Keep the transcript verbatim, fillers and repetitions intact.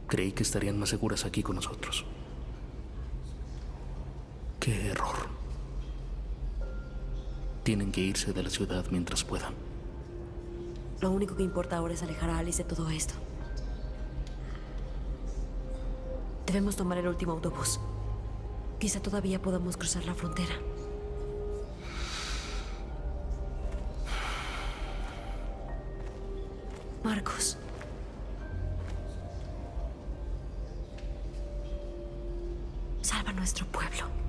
Creí que estarían más seguras aquí con nosotros. ¡Qué error! Tienen que irse de la ciudad mientras puedan. Lo único que importa ahora es alejar a Alice de todo esto. Debemos tomar el último autobús. Quizá todavía podamos cruzar la frontera. Marcos. Salva a nuestro pueblo.